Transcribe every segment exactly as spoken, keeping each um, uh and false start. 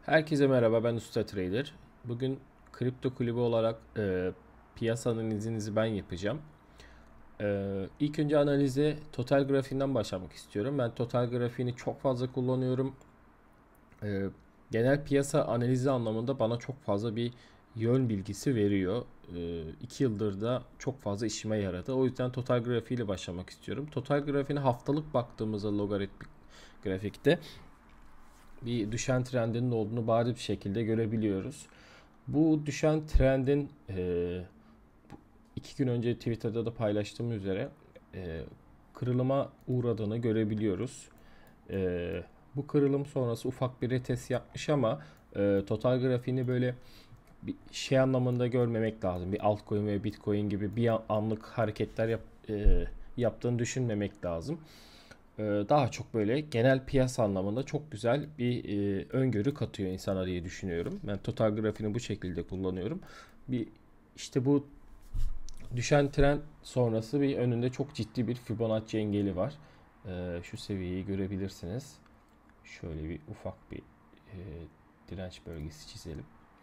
Herkese merhaba, ben Usta Trader. Bugün kripto kulübü olarak e, piyasa analizinizi ben yapacağım. E, ilk önce analize total grafiğinden başlamak istiyorum. Ben total grafiğini çok fazla kullanıyorum. E, Genel piyasa analizi anlamında bana çok fazla bir yön bilgisi veriyor. E, iki yıldır da çok fazla işime yaradı. O yüzden total grafiğiyle başlamak istiyorum. Total grafiğine haftalık baktığımızda logaritmik grafikte bir düşen trendinin olduğunu bariz bir şekilde görebiliyoruz. Bu düşen trendin e, iki gün önce Twitter'da da paylaştığım üzere e, kırılıma uğradığını görebiliyoruz. E, Bu kırılım sonrası ufak bir retest yapmış ama e, total grafiğini böyle bir şey anlamında görmemek lazım. Bir altcoin ve bitcoin gibi bir anlık hareketler yap, e, yaptığını düşünmemek lazım. E, Daha çok böyle genel piyasa anlamında çok güzel bir e, öngörü katıyor insana diye düşünüyorum. Ben total grafiğini bu şekilde kullanıyorum. Bir işte bu düşen trend sonrası bir önünde çok ciddi bir Fibonacci engeli var. E, şu seviyeyi görebilirsiniz. Şöyle bir ufak bir e, direnç bölgesi çizelim.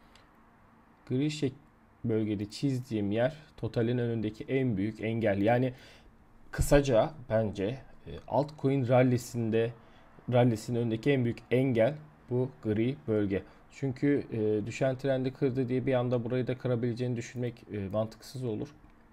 Gri şek bölgede çizdiğim yer totalin önündeki en büyük engel. Yani kısaca bence e, altcoin rallisinde rallisinin önündeki en büyük engel bu gri bölge. Çünkü e, düşen trendi kırdı diye bir anda burayı da kırabileceğini düşünmek e, mantıksız olur.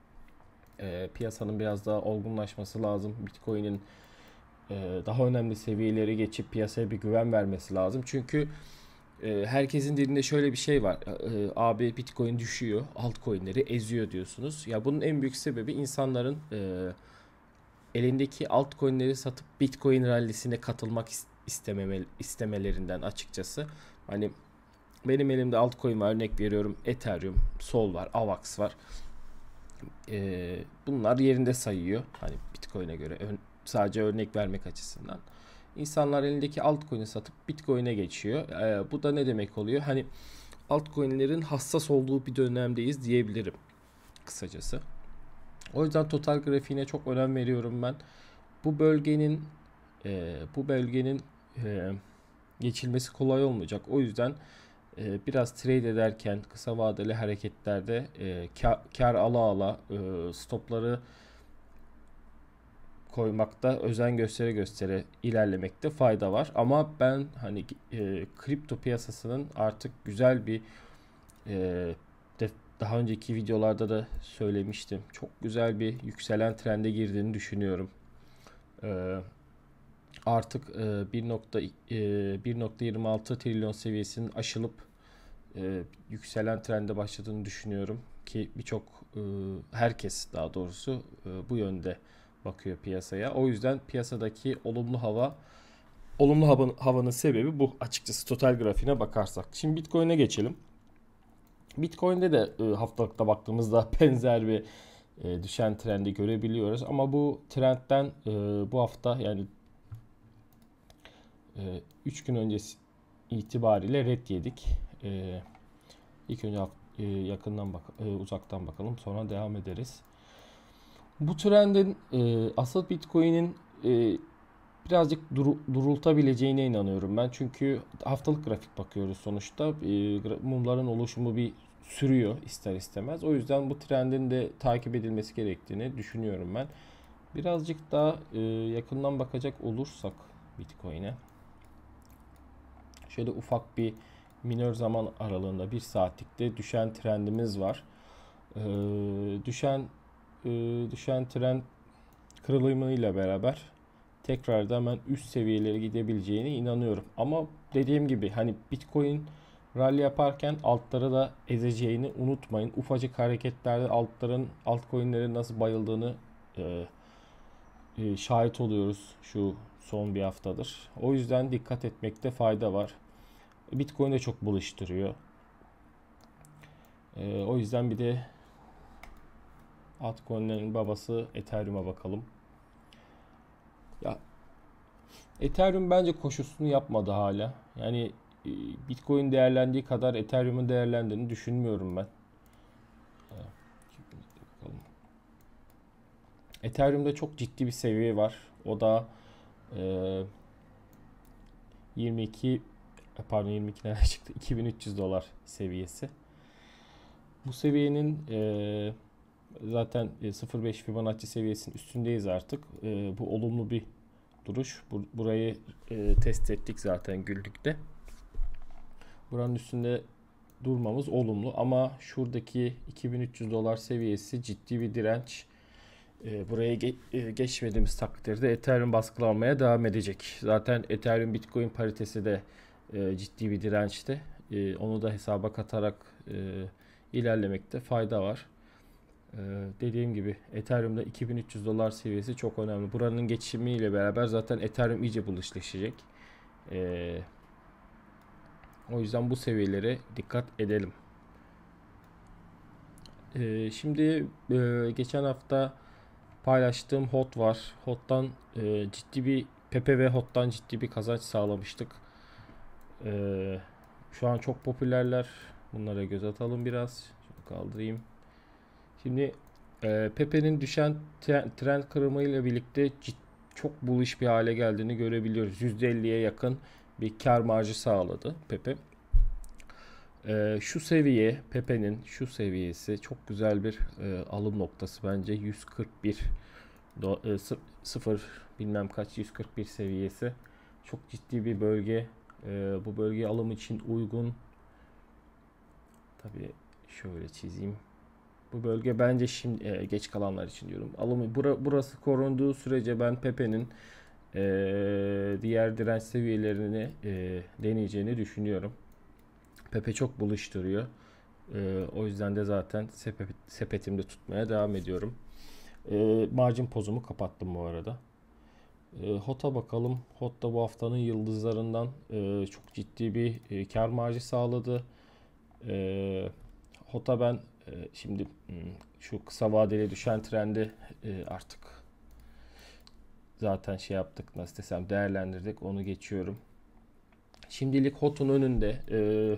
E, piyasanın biraz daha olgunlaşması lazım. Bitcoin'in e, daha önemli seviyeleri geçip piyasaya bir güven vermesi lazım. Çünkü e, herkesin dilinde şöyle bir şey var. E, abi Bitcoin düşüyor, altcoin'leri eziyor diyorsunuz. Ya bunun en büyük sebebi insanların e, elindeki altcoin'leri satıp Bitcoin rallisine katılmak istememe, istemelerinden açıkçası. Hani benim elimde altcoin var, örnek veriyorum, Ethereum, Sol var, Avax var. Ee, bunlar yerinde sayıyor. Hani Bitcoin'e göre sadece örnek vermek açısından. İnsanlar elindeki altcoin'i satıp Bitcoin'e geçiyor. Ee, bu da ne demek oluyor? Hani altcoin'lerin hassas olduğu bir dönemdeyiz diyebilirim kısacası. O yüzden total grafiğine çok önem veriyorum ben. Bu bölgenin e, bu bölgenin e, geçilmesi kolay olmayacak. O yüzden e, biraz trade ederken kısa vadeli hareketlerde e, kar, kar ala ala e, stopları koymakta özen göstere göstere ilerlemekte fayda var. Ama ben hani e, kripto piyasasının artık güzel bir e, de, daha önceki videolarda da söylemiştim. Çok güzel bir yükselen trende girdiğini düşünüyorum. E, Artık e, bir nokta yirmi altı trilyon seviyesinin aşılıp e, yükselen trende başladığını düşünüyorum ki birçok e, herkes daha doğrusu e, bu yönde bakıyor piyasaya. O yüzden piyasadaki olumlu hava olumlu havanın, havanın sebebi bu açıkçası total grafiğine bakarsak. Şimdi Bitcoin'e geçelim. Bitcoin'de de e, haftalıkta baktığımızda benzer bir e, düşen trendi görebiliyoruz ama bu trendten e, bu hafta yani üç gün öncesi itibariyle red yedik. E, ilk önce e, yakından bak e, uzaktan bakalım, sonra devam ederiz. Bu trendin e, asıl Bitcoin'in e, birazcık duru, durultabileceğine inanıyorum ben. Çünkü haftalık grafik bakıyoruz sonuçta. E, mumların oluşumu bir sürüyor ister istemez. O yüzden bu trendin de takip edilmesi gerektiğini düşünüyorum ben. Birazcık daha e, yakından bakacak olursak Bitcoin'e. Şöyle ufak bir minör zaman aralığında bir saatlikte düşen trendimiz var. Ee, düşen e, düşen trend kırılımıyla beraber tekrar da hemen üst seviyelere gidebileceğine inanıyorum. Ama dediğim gibi hani Bitcoin rally yaparken altları da ezeceğini unutmayın. Ufacık hareketlerde altların altcoin'lerin nasıl bayıldığını e, e, şahit oluyoruz şu son bir haftadır. O yüzden dikkat etmekte fayda var. Bitcoin de çok buluşturuyor. E, o yüzden bir de altcoin'lerin babası Ethereum'a bakalım. Ya Ethereum bence koşusunu yapmadı hala. Yani e, Bitcoin değerlendiği kadar Ethereum'un değerlendiğini düşünmüyorum ben. Bakalım. Ethereum'da çok ciddi bir seviye var. O da e, yirmi iki pardon yirmi iki nereden çıktı? iki bin üç yüz dolar seviyesi. Bu seviyenin e, zaten sıfır virgül beş Fibonacci seviyesinin üstündeyiz artık. E, bu olumlu bir duruş. Bur burayı e, test ettik zaten günlükte. Buranın üstünde durmamız olumlu ama şuradaki iki bin üç yüz dolar seviyesi ciddi bir direnç. E, buraya ge e, geçmediğimiz takdirde Ethereum baskılanmaya devam edecek. Zaten Ethereum Bitcoin paritesi de e, ciddi bir dirençte. E, onu da hesaba katarak e, ilerlemekte fayda var. E, dediğim gibi Ethereum'da iki bin üç yüz dolar seviyesi çok önemli. Buranın geçimiyle beraber zaten Ethereum iyice buluşlaşacak. E, o yüzden bu seviyelere dikkat edelim. E, şimdi e, geçen hafta paylaştığım H O T var. H O T'tan e, ciddi bir Pepe ve H O T'tan ciddi bir kazanç sağlamıştık. E, şu an çok popülerler. Bunlara göz atalım biraz. Şunu kaldırayım. Şimdi e, Pepe'nin düşen trend kırımıyla birlikte cid, çok bullish bir hale geldiğini görebiliyoruz. yüzde elliye yakın bir kar marjı sağladı Pepe. E, şu seviye, Pepe'nin şu seviyesi çok güzel bir e, alım noktası bence. yüz kırk bir sıfır bilmem kaç yüz kırk bir seviyesi çok ciddi bir bölge. Ee, bu bölge alım için uygun. Tabii şöyle çizeyim. Bu bölge bence şimdi e, geç kalanlar için diyorum. Alımı bura, burası korunduğu sürece ben Pepe'nin e, diğer direnç seviyelerini e, deneyeceğini düşünüyorum. Pepe çok bullish duruyor. E, o yüzden de zaten sepet, sepetimde tutmaya devam ediyorum. E, margin pozumu kapattım bu arada. E, H O T''a bakalım. H O T da bu haftanın yıldızlarından e, çok ciddi bir e, kar marjı sağladı. E, H O T''a ben e, şimdi hmm, şu kısa vadeli düşen trendi e, artık zaten şey yaptık, nasıl desem, değerlendirdik. Onu geçiyorum. Şimdilik H O T'un önünde e,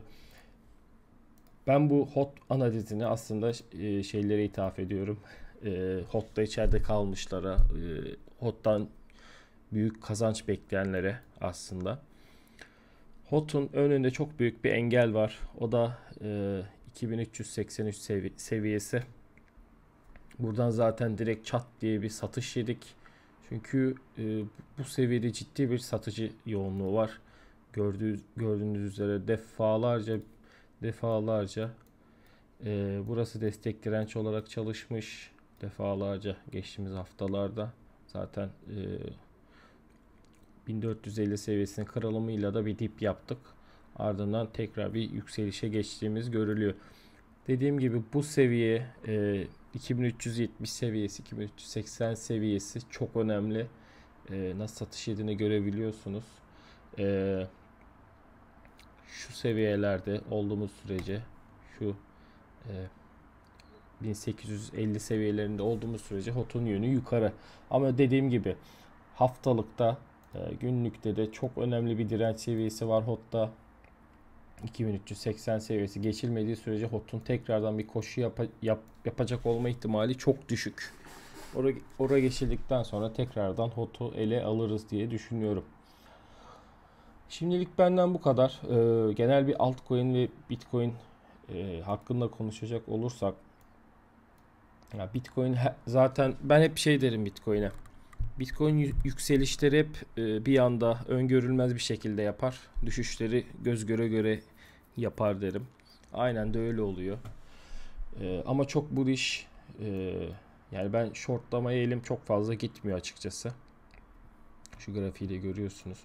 ben bu H O T analizini aslında e, şeylere ithaf ediyorum. E, H O T'da içeride kalmışlara, e, H O T'tan büyük kazanç bekleyenlere aslında. H O T'un önünde çok büyük bir engel var. O da e, iki bin üç yüz seksen üç sevi seviyesi. Buradan zaten direkt çat diye bir satış yedik. Çünkü e, bu seviyede ciddi bir satıcı yoğunluğu var. Gördüğünüz, gördüğünüz üzere defalarca defalarca e, burası destek direnç olarak çalışmış. Defalarca geçtiğimiz haftalarda zaten e, bin dört yüz elli seviyesinin kırılımıyla da bir dip yaptık. Ardından tekrar bir yükselişe geçtiğimiz görülüyor. Dediğim gibi bu seviye e, iki bin üç yüz yetmiş seviyesi, iki bin üç yüz seksen seviyesi çok önemli. E, nasıl satış yediğini görebiliyorsunuz. E, şu seviyelerde olduğumuz sürece, şu e, bin sekiz yüz elli seviyelerinde olduğumuz sürece H O T'un yönü yukarı. Ama dediğim gibi haftalıkta, günlükte de çok önemli bir direnç seviyesi var H O T'da. iki bin üç yüz seksen seviyesi geçilmediği sürece H O T'un tekrardan bir koşu yap yap yapacak olma ihtimali çok düşük. Oraya, oraya geçildikten sonra tekrardan H O T'u ele alırız diye düşünüyorum. Şimdilik benden bu kadar. Ee, genel bir altcoin ve Bitcoin e, hakkında konuşacak olursak, ya Bitcoin zaten ben hep şey derim Bitcoin'e. Bitcoin yükselişleri hep bir anda öngörülmez bir şekilde yapar. Düşüşleri göz göre göre yapar derim. Aynen de öyle oluyor. Ama çok bu iş, yani ben shortlamaya elim çok fazla gitmiyor açıkçası. Şu grafiği de görüyorsunuz.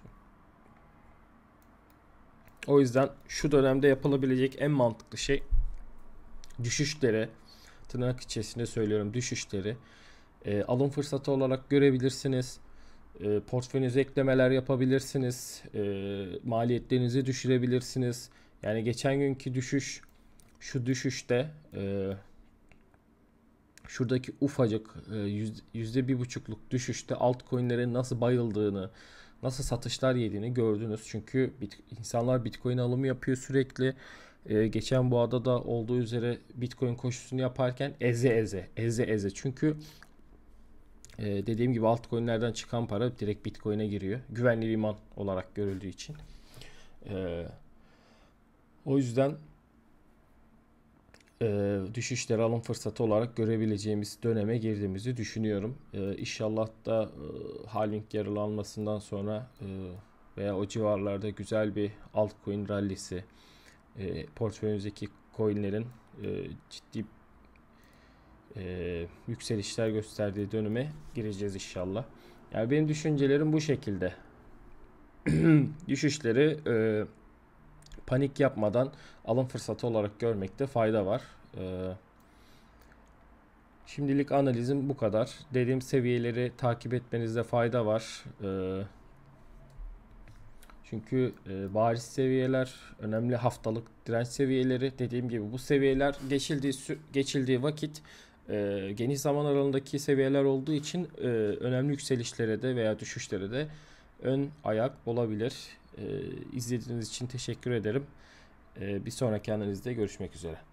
O yüzden şu dönemde yapılabilecek en mantıklı şey düşüşleri, tırnak içerisinde söylüyorum, düşüşleri E, alım fırsatı olarak görebilirsiniz. E, portföyünüze eklemeler yapabilirsiniz. E, maliyetlerinizi düşürebilirsiniz. Yani geçen günkü düşüş, şu düşüşte e, şuradaki ufacık e, yüzde bir buçukluk düşüşte altcoin'lerin nasıl bayıldığını, nasıl satışlar yediğini gördünüz. Çünkü bit, insanlar Bitcoin alımı yapıyor sürekli. Ee, geçen boğada da olduğu üzere Bitcoin koşusunu yaparken eze eze, eze eze. Çünkü Ee, dediğim gibi altcoin'lerden çıkan para direkt Bitcoin'e giriyor. Güvenli liman olarak görüldüğü için. Ee, O yüzden e, düşüşleri alım fırsatı olarak görebileceğimiz döneme girdiğimizi düşünüyorum. E, İnşallah da e, halving yarılanmasından sonra e, veya o civarlarda güzel bir altcoin rallisi, e, portföyünüzdeki coinlerin e, ciddi e, yükselişler gösterdiği döneme gireceğiz inşallah. Yani benim düşüncelerim bu şekilde. Düşüşleri e, panik yapmadan alım fırsatı olarak görmekte fayda var. E, şimdilik analizim bu kadar. Dediğim seviyeleri takip etmenizde fayda var. E, çünkü e, bariz seviyeler, önemli haftalık direnç seviyeleri, dediğim gibi bu seviyeler geçildiği geçildiği vakit e, geniş zaman aralığındaki seviyeler olduğu için e, önemli yükselişlere de veya düşüşlere de ön ayak olabilir. E, izlediğiniz için teşekkür ederim. E, bir sonraki analizde görüşmek üzere.